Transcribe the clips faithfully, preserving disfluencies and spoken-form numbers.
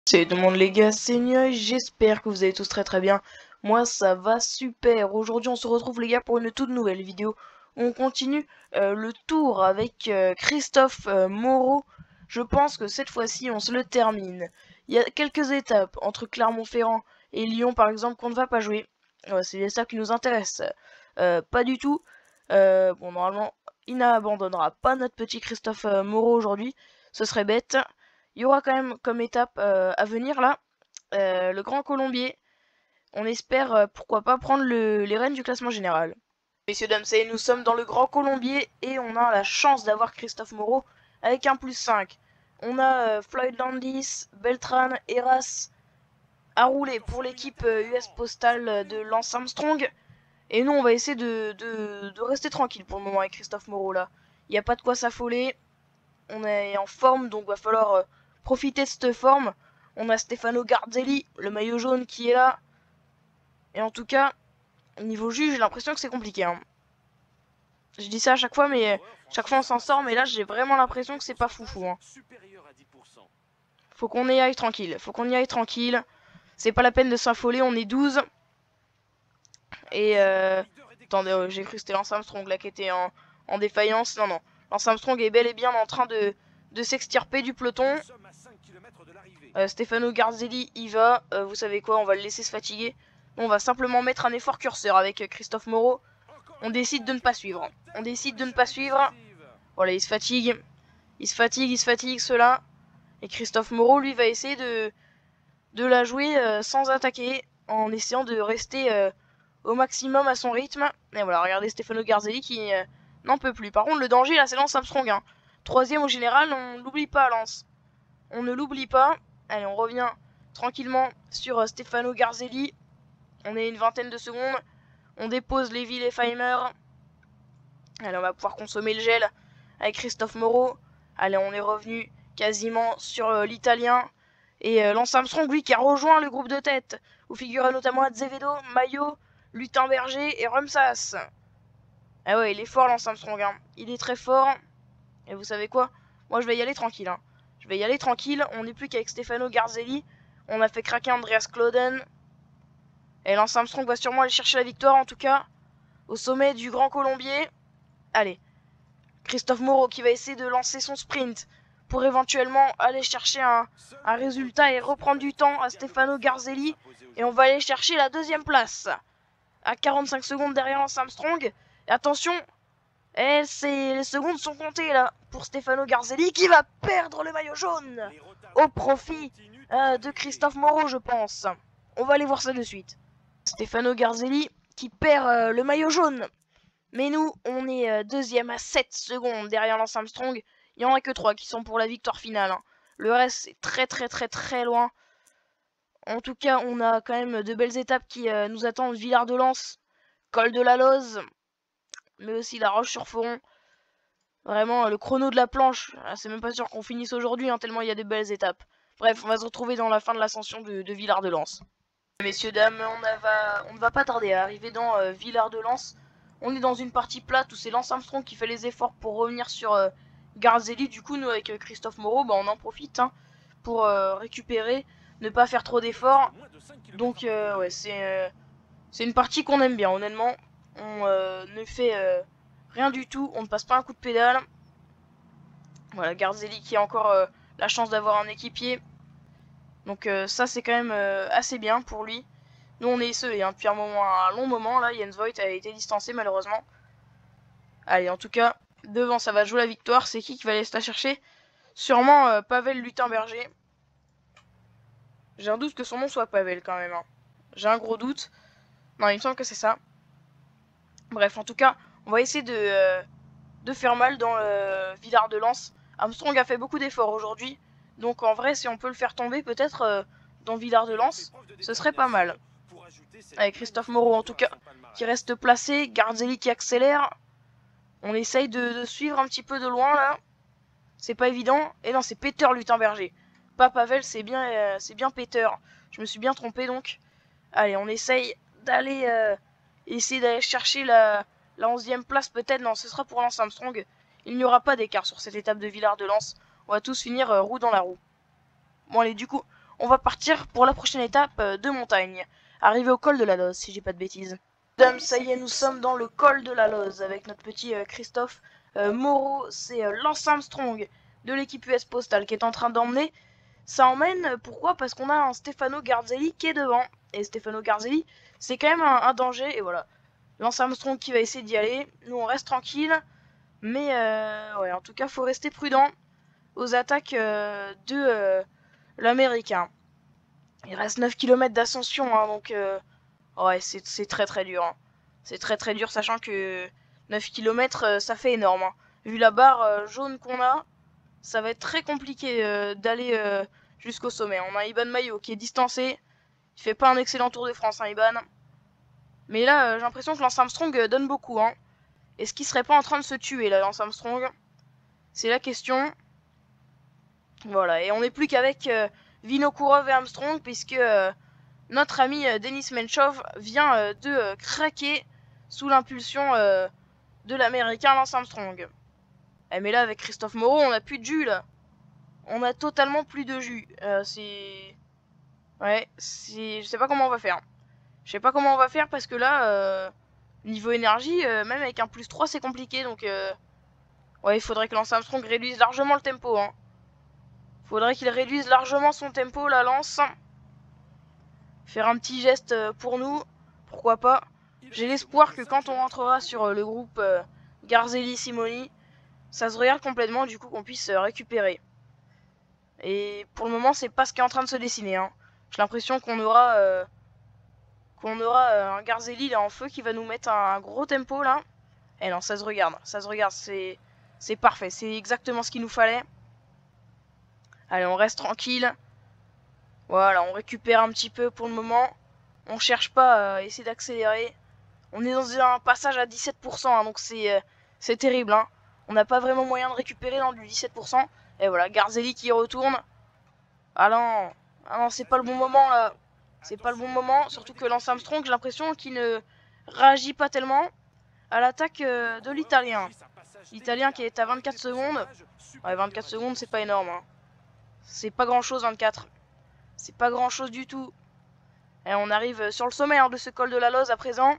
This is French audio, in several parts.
Salut tout le monde les gars, c'est Nioy, j'espère que vous allez tous très très bien. Moi ça va super. Aujourd'hui on se retrouve les gars pour une toute nouvelle vidéo. On continue euh, le tour avec euh, Christophe euh, Moreau. Je pense que cette fois-ci on se le termine. Il y a quelques étapes entre Clermont-Ferrand et Lyon par exemple qu'on ne va pas jouer. Ouais, c'est ça qui nous intéresse. Euh, pas du tout. Euh, bon normalement il n'abandonnera pas notre petit Christophe euh, Moreau aujourd'hui. Ce serait bête. Il y aura quand même comme étape euh, à venir là, euh, le Grand Colombier. On espère euh, pourquoi pas prendre le, les rênes du classement général. Messieurs, dames, ça y est, nous sommes dans le Grand Colombier et on a la chance d'avoir Christophe Moreau avec un plus cinq. On a euh, Floyd Landis, Beltran, Eras à rouler pour l'équipe euh, U S Postal de Lance Armstrong. Et nous, on va essayer de, de, de rester tranquille pour le moment avec Christophe Moreau là. Il n'y a pas de quoi s'affoler. On est en forme, donc va falloir euh, profiter de cette forme. On a Stefano Garzelli, le maillot jaune qui est là. Et en tout cas, niveau juge, j'ai l'impression que c'est compliqué. Hein. Je dis ça à chaque fois, mais euh, chaque fois on s'en sort. Mais là, j'ai vraiment l'impression que c'est pas foufou. Hein. Faut qu'on y aille tranquille. Faut qu'on y aille tranquille. C'est pas la peine de s'affoler, on est douze. Et euh... attendez, euh, j'ai cru que c'était Lance Armstrong là qui était en, en défaillance. Non, non. Lance Armstrong est bel et bien en train de, de s'extirper du peloton. Euh, Stefano Garzelli y va. Euh, vous savez quoi, on va le laisser se fatiguer. On va simplement mettre un effort curseur avec Christophe Moreau. On décide de ne pas suivre. On décide de ne pas suivre. Voilà, il se fatigue. Il se fatigue, il se fatigue, cela. Et Christophe Moreau, lui, va essayer de, de la jouer euh, sans attaquer. En essayant de rester euh, au maximum à son rythme. Et voilà, regardez Stefano Garzelli qui euh, n'en peut plus. Par contre, le danger, là, c'est Lance Armstrong. Hein. Troisième au général, on l'oublie pas, Lance. On ne l'oublie pas. Allez, on revient tranquillement sur euh, Stefano Garzelli. On est une vingtaine de secondes. On dépose Lévi Lefheimer. Allez, on va pouvoir consommer le gel avec Christophe Moreau. Allez, on est revenu quasiment sur euh, l'italien. Et euh, Lance Armstrong, lui, qui a rejoint le groupe de tête, où figurent notamment Azevedo, Maillot, Lutin-Berger et Rumsas. Ah ouais, il est fort, Lance Armstrong. Hein. Il est très fort. Et vous savez quoi? Moi, je vais y aller tranquille. Hein. Je vais y aller tranquille. On n'est plus qu'avec Stefano Garzelli. On a fait craquer Andreas Klöden. Et Lance Armstrong va sûrement aller chercher la victoire, en tout cas, au sommet du Grand Colombier. Allez, Christophe Moreau qui va essayer de lancer son sprint pour éventuellement aller chercher un, un résultat et reprendre du temps à Stefano Garzelli. Et on va aller chercher la deuxième place à quarante-cinq secondes derrière Lance Armstrong. Et attention, et les secondes sont comptées là pour Stefano Garzelli qui va perdre le maillot jaune au profit euh, de Christophe Moreau, je pense. On va aller voir ça de suite. Stefano Garzelli qui perd euh, le maillot jaune. Mais nous, on est euh, deuxième à sept secondes derrière Lance Armstrong. Il n'y en a que trois qui sont pour la victoire finale. Hein. Le reste, c'est très très très très loin. En tout cas, on a quand même de belles étapes qui euh, nous attendent. Villard de Lans, Col de la Loze, mais aussi la Roche-sur-Foron. Vraiment, le chrono de la planche, c'est même pas sûr qu'on finisse aujourd'hui, hein, tellement il y a de belles étapes. Bref, on va se retrouver dans la fin de l'ascension de, de Villard de Lans. Messieurs, dames, on, va, on ne va pas tarder à arriver dans euh, Villard de Lans. On est dans une partie plate où c'est Lance Armstrong qui fait les efforts pour revenir sur euh, Garzelli. Du coup, nous, avec euh, Christophe Moreau, bah, on en profite hein, pour euh, récupérer, ne pas faire trop d'efforts. Donc, euh, ouais, c'est euh, c'est une partie qu'on aime bien, honnêtement. On euh, ne fait euh, rien du tout, on ne passe pas un coup de pédale. Voilà, Garzelli qui a encore euh, la chance d'avoir un équipier. Donc euh, ça, c'est quand même euh, assez bien pour lui. Nous, on est isolés hein, depuis un, moment, un long moment. Là, Jens Voigt a été distancé, malheureusement. Allez, en tout cas, devant, ça va jouer la victoire. C'est qui qui va aller se la chercher? Sûrement euh, Pavel Lutin-Berger. J'ai un doute que son nom soit Pavel, quand même. Hein. J'ai un gros doute. Non, il me semble que c'est ça. Bref, en tout cas, on va essayer de, euh, de faire mal dans le Villard de Lans. Armstrong a fait beaucoup d'efforts aujourd'hui. Donc, en vrai, si on peut le faire tomber, peut-être euh, dans Villard de Lans, ce serait pas mal. Avec Christophe Moreau, en tout cas, qui reste placé. Garzelli qui accélère. On essaye de, de suivre un petit peu de loin, là. C'est pas évident. Et non, c'est Peter Lutin-Berger. Pas Pavel, c'est bien, euh, c'est bien Peter. Je me suis bien trompé, donc. Allez, on essaye d'aller... Euh, essayer d'aller chercher la, la onzième place, peut-être. Non, ce sera pour Lance Armstrong. Il n'y aura pas d'écart sur cette étape de Villard de Lans. On va tous finir euh, roue dans la roue. Bon, allez, du coup, on va partir pour la prochaine étape euh, de montagne. Arrivé au col de la Loze, si j'ai pas de bêtises. Mesdames, ça y est, nous sommes dans le col de la Loze avec notre petit euh, Christophe euh, Moreau. C'est euh, Lance Armstrong de l'équipe U S Postal qui est en train d'emmener. Ça emmène, pourquoi? Parce qu'on a un Stefano Garzelli qui est devant. Et Stefano Garzelli, c'est quand même un, un danger. Et voilà, Lance Armstrong qui va essayer d'y aller. Nous, on reste tranquille. Mais, euh, ouais, en tout cas, faut rester prudent aux attaques euh, de euh, l'Américain. Il reste neuf kilomètres d'ascension, hein, donc... Euh, ouais, c'est très très dur. Hein. C'est très très dur, sachant que neuf kilomètres, euh, ça fait énorme. Hein. Vu la barre euh, jaune qu'on a, ça va être très compliqué euh, d'aller euh, jusqu'au sommet. On a Iban Maillot qui est distancé. Il fait pas un excellent Tour de France, hein, Iban. Mais là, euh, j'ai l'impression que Lance Armstrong euh, donne beaucoup. Hein. Est-ce qu'il serait pas en train de se tuer, là, Lance Armstrong? C'est la question. Voilà, et on n'est plus qu'avec euh, Vinokourov et Armstrong, puisque euh, notre ami euh, Denis Menchov vient euh, de euh, craquer sous l'impulsion euh, de l'américain Lance Armstrong. Eh, mais là, avec Christophe Moreau, on a plus de jus, là. On a totalement plus de jus. Euh, c'est... Ouais, c'est... Je sais pas comment on va faire. Je sais pas comment on va faire, parce que là, euh, niveau énergie, euh, même avec un plus trois, c'est compliqué, donc... Euh... Ouais, il faudrait que Lance Armstrong réduise largement le tempo, hein. Faudrait qu'il réduise largement son tempo, la Lance. Faire un petit geste pour nous, pourquoi pas. J'ai l'espoir que quand on rentrera sur le groupe euh, Garzelli-Simoni, ça se regarde complètement, du coup qu'on puisse euh, récupérer. Et pour le moment, c'est pas ce qui est en train de se dessiner. Hein. J'ai l'impression qu'on aura, euh, qu'on aura euh, un Garzelli là en feu qui va nous mettre un, un gros tempo là. Et non, ça se regarde, ça se regarde, c'est c'est parfait, c'est exactement ce qu'il nous fallait. Allez, on reste tranquille. Voilà, on récupère un petit peu pour le moment. On cherche pas à essayer d'accélérer. On est dans un passage à dix-sept pour cent, hein, donc c'est euh, c'est terrible. Hein. On n'a pas vraiment moyen de récupérer dans du dix-sept pour cent. Et voilà, Garzelli qui retourne. Ah non, ah non, c'est pas le bon moment là. C'est pas le bon moment, surtout que Lance Armstrong, j'ai l'impression qu'il ne réagit pas tellement à l'attaque euh, de l'Italien. L'Italien qui est à vingt-quatre secondes. Ouais, vingt-quatre secondes, c'est pas énorme. Hein. C'est pas grand chose, vingt-quatre. C'est pas grand chose du tout. Et on arrive sur le sommet hein, de ce col de la Loze à présent.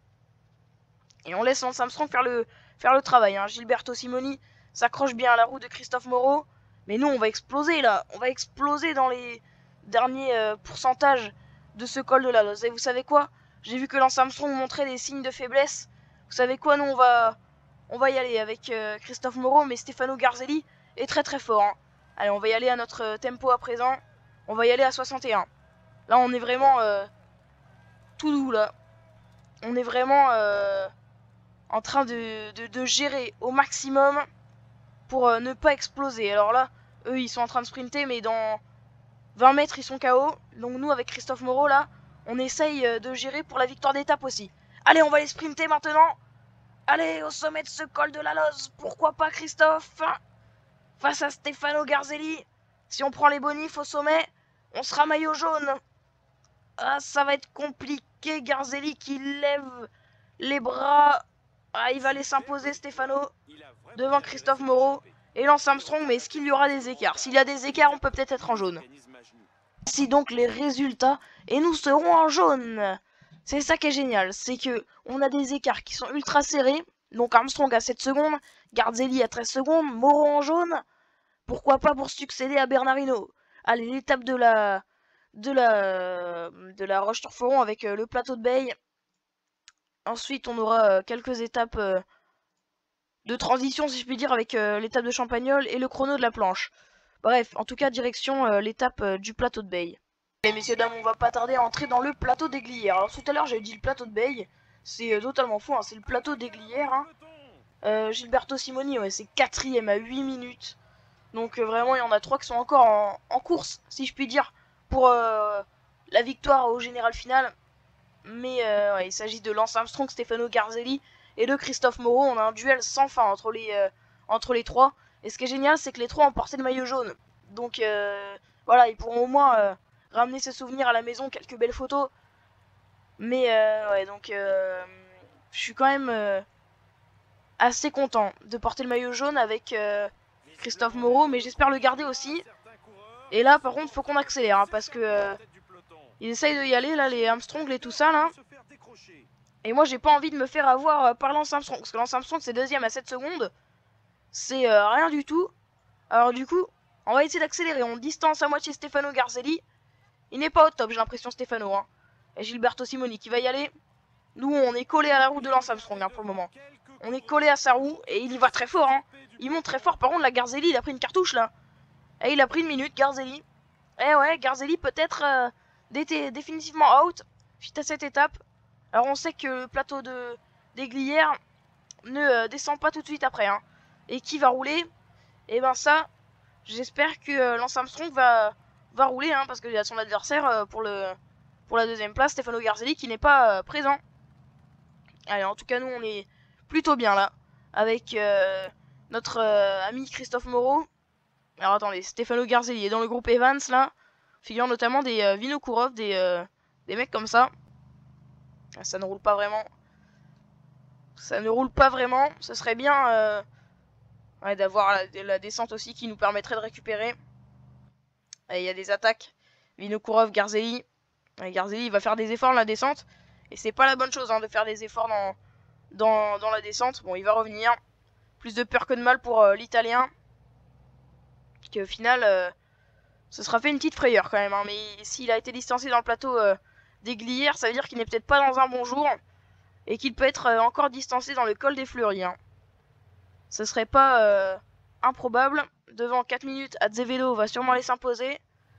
Et on laisse Lance Armstrong faire le, faire le travail. Hein. Gilberto Simoni s'accroche bien à la roue de Christophe Moreau. Mais nous, on va exploser là. On va exploser dans les derniers euh, pourcentages de ce col de la Loze. Et vous savez quoi? J'ai vu que Lance Armstrong montrait des signes de faiblesse. Vous savez quoi? Nous, on va, on va y aller avec euh, Christophe Moreau. Mais Stefano Garzelli est très très fort. Hein. Allez, on va y aller à notre tempo à présent. On va y aller à soixante et un. Là, on est vraiment euh, tout doux, là. On est vraiment euh, en train de, de, de gérer au maximum pour euh, ne pas exploser. Alors là, eux, ils sont en train de sprinter, mais dans vingt mètres, ils sont K O. Donc nous, avec Christophe Moreau, là, on essaye de gérer pour la victoire d'étape aussi. Allez, on va les sprinter maintenant. Allez, au sommet de ce col de la Loze. Pourquoi pas Christophe? Face à Stefano Garzelli. Si on prend les bonifs au sommet, on sera maillot jaune. Ah, ça va être compliqué. Garzelli qui lève les bras. Ah, il va aller s'imposer, Stefano, devant Christophe Moreau et Lance Armstrong. Mais est-ce qu'il y aura des écarts? S'il y a des écarts, on peut peut-être être en jaune. Voici donc les résultats. Et nous serons en jaune. C'est ça qui est génial. C'est que on a des écarts qui sont ultra serrés. Donc Armstrong à sept secondes. Garzelli à treize secondes. Moreau en jaune. Pourquoi pas pour succéder à Bernardino. Allez, l'étape de la de la de la Roche-sur-Foron avec euh, le plateau de Bay. Ensuite, on aura euh, quelques étapes euh, de transition, si je puis dire, avec euh, l'étape de Champagnole et le chrono de la planche. Bref, en tout cas, direction euh, l'étape euh, du plateau de Bay. Et messieurs, dames, on va pas tarder à entrer dans le plateau des Glières. Alors tout à l'heure, j'ai dit le plateau de Bay. C'est euh, totalement faux, hein, c'est le plateau des Glières. Hein. Euh, Gilberto Simoni, ouais, c'est quatrième à huit minutes. Donc euh, vraiment, il y en a trois qui sont encore en, en course, si je puis dire, pour euh, la victoire au général final. Mais euh, ouais, il s'agit de Lance Armstrong, Stefano Garzelli et de Christophe Moreau. On a un duel sans fin entre les, euh, entre les trois. Et ce qui est génial, c'est que les trois ont porté le maillot jaune. Donc euh, voilà, ils pourront au moins euh, ramener ces souvenirs à la maison, quelques belles photos. Mais euh, ouais, donc euh, je suis quand même euh, assez content de porter le maillot jaune avec... Euh, Christophe Moreau, mais j'espère le garder aussi. Et là par contre faut qu'on accélère hein, parce que euh, ils essayent de y aller là, les Armstrong et tout ça là. Et moi j'ai pas envie de me faire avoir euh, par Lance Armstrong, parce que Lance Armstrong c'est deuxième à sept secondes. C'est euh, rien du tout. Alors du coup on va essayer d'accélérer, on distance à moitié Stefano Garzelli. Il n'est pas au top j'ai l'impression Stefano hein. Et Gilberto Simoni qui va y aller. Nous on est collé à la roue de Lance Armstrong hein, pour le moment. On est collé à sa roue et il y va très fort hein. Il monte très fort, par contre la Garzelli il a pris une cartouche là. Et il a pris une minute Garzelli. Eh ouais Garzelli peut-être euh, définitivement out suite à cette étape. Alors on sait que le plateau de des Glières ne euh, descend pas tout de suite après hein. Et qui va rouler? Et ben ça j'espère que euh, Lance Armstrong va, va rouler hein, parce qu'il y a son adversaire euh, pour, le, pour la deuxième place, Stefano Garzelli qui n'est pas euh, présent. Allez en tout cas nous on est plutôt bien là avec euh, notre euh, ami Christophe Moreau. Alors attendez, Stefano Garzelli est dans le groupe Evans là, figurant notamment des euh, Vinokourov, des, euh, des mecs comme ça. Ça ne roule pas vraiment. Ça ne roule pas vraiment. Ce serait bien euh, ouais, d'avoir la, la descente aussi qui nous permettrait de récupérer. Il y a des attaques. Vinokourov, Garzelli. Et Garzelli il va faire des efforts dans la descente. Et c'est pas la bonne chose hein, de faire des efforts dans, dans, dans la descente. Bon, il va revenir. Plus de peur que de mal pour euh, l'Italien. Qui au final, euh, ce sera fait une petite frayeur quand même. Hein, mais s'il a été distancé dans le plateau euh, des Glières, ça veut dire qu'il n'est peut-être pas dans un bon jour. Et qu'il peut être euh, encore distancé dans le col des Fleuries. Hein. Ce serait pas euh, improbable. Devant quatre minutes, Azevedo va sûrement aller s'imposer.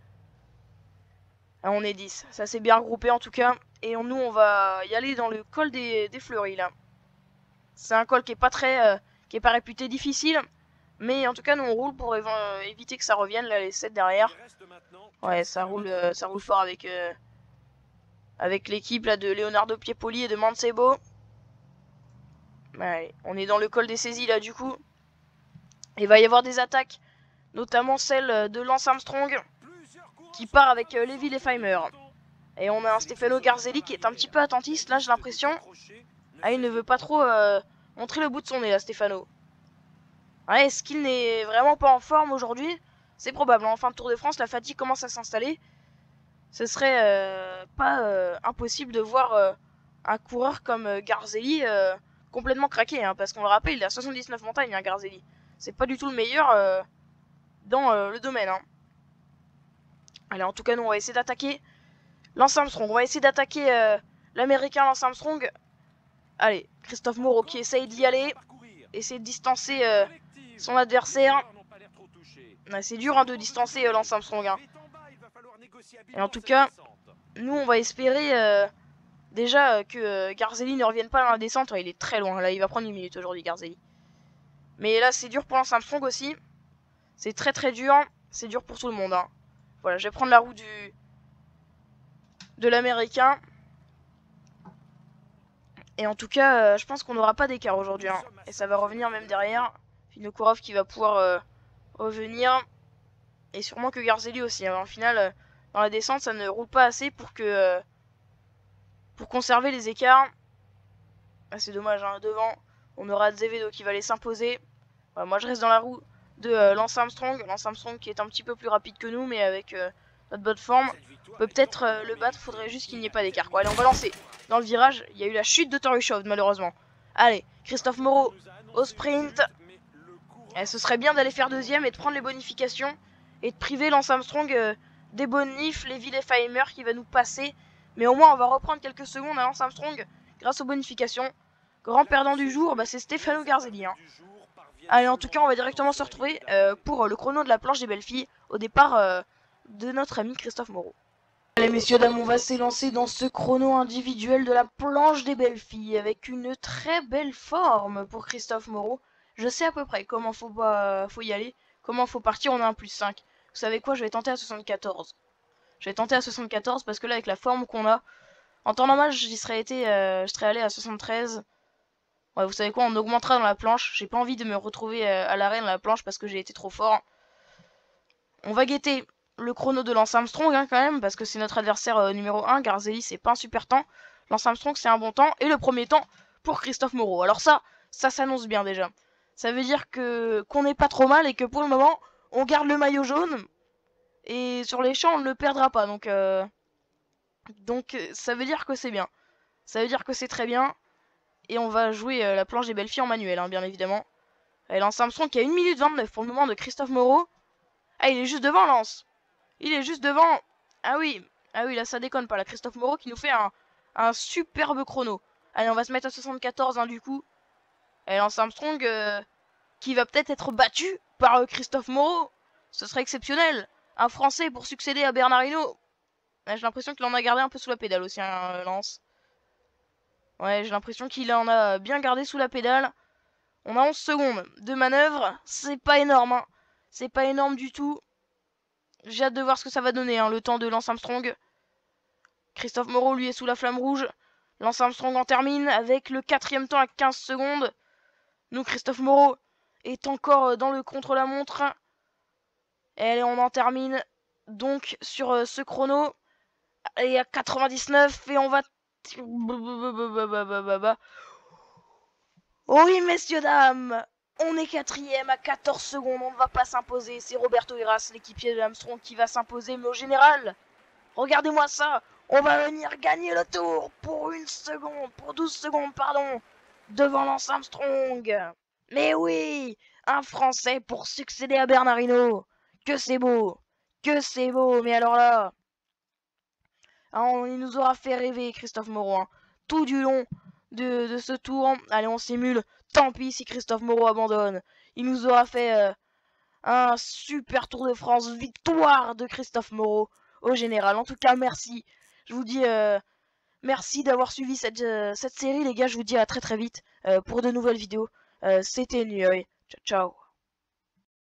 Ah, on est dix. Ça s'est bien regroupé en tout cas. Et on, nous, on va y aller dans le col des, des Fleuries là. C'est un col qui est pas très, euh, qui est pas réputé difficile. Mais en tout cas, nous on roule pour euh, éviter que ça revienne là, les sept derrière. Ouais, ça roule, euh, ça roule fort avec, euh, avec l'équipe là de Leonardo Piepoli et de Mancebo. Ouais, on est dans le col des saisies là du coup. Il va y avoir des attaques, notamment celle de Lance Armstrong qui part avec euh, Levi Lefheimer. Et on a un Stefano Garzelli qui est un petit peu attentiste là, j'ai l'impression. Ah, il ne veut pas trop euh, montrer le bout de son nez là, Stefano. Ouais, est-ce qu'il n'est vraiment pas en forme aujourd'hui? C'est probable, en fin de Tour de France, la fatigue commence à s'installer. Ce serait euh, pas euh, impossible de voir euh, un coureur comme euh, Garzelli euh, complètement craqué, hein, parce qu'on le rappelle, il a soixante-dix-neuf montagnes, hein, Garzelli. C'est pas du tout le meilleur euh, dans euh, le domaine. Hein. Allez, en tout cas, nous, on va essayer d'attaquer Lance Armstrong. On va essayer d'attaquer euh, l'américain Lance Armstrong. Allez, Christophe Moreau qui essaye d'y aller. Essayer de distancer euh, son adversaire. Ouais, c'est dur hein, de distancer euh, Lance Armstrong. Hein. Et en tout cas, nous, on va espérer euh, déjà euh, que euh, Garzelli ne revienne pas dans la descente. Ouais, il est très loin. Là, il va prendre une minute aujourd'hui, Garzelli. Mais là, c'est dur pour Lance Armstrong aussi. C'est très très dur. C'est dur pour tout le monde. Hein. Voilà, je vais prendre la roue du de l'américain. Et en tout cas, euh, je pense qu'on n'aura pas d'écart aujourd'hui. Hein. Et ça va revenir même derrière. Vinokourov qui va pouvoir euh, revenir. Et sûrement que Garzelli aussi. Hein. En final, euh, dans la descente, ça ne roule pas assez pour que euh, pour conserver les écarts. Ah, c'est dommage. Hein. Devant, on aura Azevedo qui va aller s'imposer. Voilà, moi, je reste dans la roue de euh, Lance Armstrong. Lance Armstrong qui est un petit peu plus rapide que nous, mais avec euh, notre bonne forme. On peut peut-être euh, le battre. Faudrait juste qu'il n'y ait pas d'écart. Allez, on va lancer. Dans le virage, il y a eu la chute de Torushoff, malheureusement. Allez, Christophe Moreau au sprint. Et ce serait bien d'aller faire deuxième et de prendre les bonifications. Et de priver Lance Armstrong euh, des bonifs, Levi Lefheimer qui va nous passer. Mais au moins, on va reprendre quelques secondes à Lance Armstrong grâce aux bonifications. Grand perdant du jour, bah, c'est Stefano Garzelli. Hein. Allez, en tout cas, on va directement se retrouver euh, pour le chrono de la planche des belles filles au départ euh, de notre ami Christophe Moreau. Allez messieurs dames, on va s'élancer dans ce chrono individuel de la planche des belles filles avec une très belle forme pour Christophe Moreau. Je sais à peu près comment faut, bah, faut y aller, comment faut partir, on a un plus cinq. Vous savez quoi, je vais tenter à soixante-quatorze. Je vais tenter à soixante-quatorze parce que là avec la forme qu'on a, en temps normal j'y serais été, euh, je serais allé à soixante-treize. Ouais, vous savez quoi, on augmentera dans la planche. J'ai pas envie de me retrouver euh, à l'arrêt dans la planche parce que j'ai été trop fort. On va guetter le chrono de Lance Armstrong hein, quand même, parce que c'est notre adversaire euh, numéro un. Garzelli c'est pas un super temps. Lance Armstrong c'est un bon temps. Et le premier temps pour Christophe Moreau. Alors ça, ça s'annonce bien déjà. Ça veut dire que qu'on n'est pas trop mal et que pour le moment, on garde le maillot jaune. Et sur les champs, on ne le perdra pas. Donc, euh... donc ça veut dire que c'est bien. Ça veut dire que c'est très bien. Et on va jouer euh, la planche des belles filles en manuel, hein, bien évidemment. Et Lance Armstrong qui a une minute vingt-neuf pour le moment de Christophe Moreau. Ah, il est juste devant, Lance. Il est juste devant. Ah oui, ah oui, là ça déconne pas. Là, Christophe Moreau qui nous fait un, un superbe chrono. Allez, on va se mettre à soixante-quatorze, hein, du coup. Et Lance Armstrong euh, qui va peut-être être battu par euh, Christophe Moreau. Ce serait exceptionnel. Un Français pour succéder à Bernard Hinault. Ah, j'ai l'impression qu'il en a gardé un peu sous la pédale aussi, hein, Lance. Ouais, j'ai l'impression qu'il en a bien gardé sous la pédale. On a onze secondes de manœuvre. C'est pas énorme, hein. C'est pas énorme du tout. J'ai hâte de voir ce que ça va donner, hein, le temps de Lance Armstrong. Christophe Moreau, lui, est sous la flamme rouge. Lance Armstrong en termine avec le quatrième temps à quinze secondes. Nous, Christophe Moreau est encore dans le contre-la-montre. Et allez, on en termine donc sur euh, ce chrono. Et à quatre-vingt-dix-neuf, et on va... Oui, messieurs, dames, on est quatrième à quatorze secondes, on ne va pas s'imposer. C'est Roberto Heras, l'équipier de Armstrong, qui va s'imposer. Mais au général, regardez-moi ça, on va venir gagner le tour pour une seconde, pour douze secondes, pardon, devant Lance Armstrong. Mais oui, un Français pour succéder à Bernard Hinault. Que c'est beau, que c'est beau, mais alors là... Hein, il nous aura fait rêver, Christophe Moreau, hein, tout du long de, de ce tour. Allez, on simule. Tant pis si Christophe Moreau abandonne. Il nous aura fait euh, un super Tour de France. Victoire de Christophe Moreau au général. En tout cas, merci. Je vous dis euh, merci d'avoir suivi cette, euh, cette série, les gars. Je vous dis à très très vite euh, pour de nouvelles vidéos. Euh, C'était Nuyoy. Ciao, ciao.